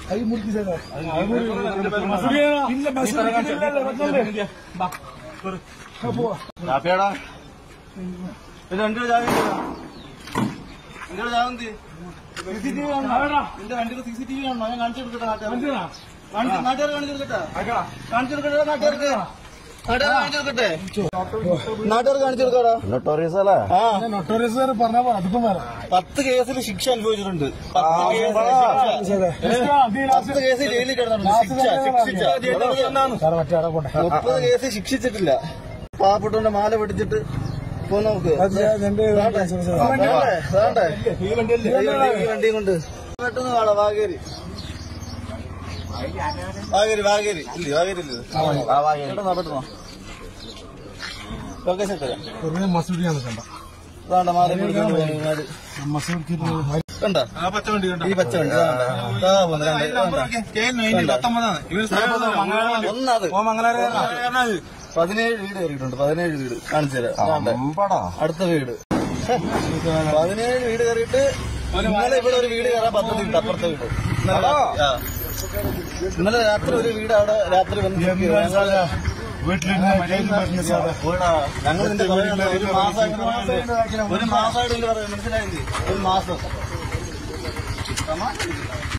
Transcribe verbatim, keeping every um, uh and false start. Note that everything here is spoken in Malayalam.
ahí multisega. Illa masuri illa vannalle. Ba. Kapo. Apeda. Ida andu jaavindi. Andu jaavindi. C C T V aanu. Inde vandiku C C T V aanu. ഞാൻ കാണിച്ചു കൊടുക്കട്ടെ നാട്ടുകാർ. കാണിച്ചു. കാണിച്ചു നാട്ടുകാർ കാണിച്ചു കൊടുക്കട്ടെ. ആകാ. കാണിച്ചു കൊടുക്കട്ടെ നാട്ടുകാർക്ക്. നാട്ടുകാർ കാണിച്ചു കൊടുക്കട്ടെ. നാട്ടുകാർ കാണിച്ചു കൊടുക്കടാ. നൊട്ടോറിയസ് അല്ലേ? ആ നൊട്ടോറിയസ് വരെ പറഞ്ഞാ അതിപ്പം വരാം. പത്ത് കേസിൽ ശിക്ഷ അനുഭവിച്ചിട്ടുണ്ട്. പത്ത് കേസ് ജയിലിൽ കിടന്നിട്ടുണ്ട്. മുപ്പത് കേസ് ശിക്ഷിച്ചിട്ടില്ല. പാവപ്പെട്ടവന്റെ മാല പിടിച്ചിട്ട് പോ നോക്ക്. ഈ വണ്ടിയും കൊണ്ട് പെട്ടെന്ന് കാണാം. വാഗേരി വാഗേരി വാഗേരി ഇല്ല വാഗേരി ഇല്ല പെട്ടെന്നോ ലൊക്കേഷൻ തരാം. മസൂരിയാണ് കണ്ട വേണ്ട മാല പിടിച്ചോണ്ട് കണ്ട ഈ പച്ച വണ്ടി ഒന്നത് പതിനേഴ് വീട് കയറിയിട്ടുണ്ട്. പതിനേഴ് വീട് കാണിച്ചു തരാം. അടുത്ത വീട് പതിനേഴ് വീട് കയറിയിട്ട് ഇന്നലെ ഇവിടെ ഒരു വീട് കയറാൻ പദ്ധതി ഉണ്ട്. അപ്പുറത്തെ വീട് ഇന്നലെ രാത്രി ഒരു വീട് അവിടെ രാത്രി വന്ന് ഞങ്ങൾ നിന്റെ പറയുന്നത് ഒരു മാസമായിട്ട് ഒരു മാസമായിട്ട് മനസ്സിലായില്ലേ? ഒരു മാസം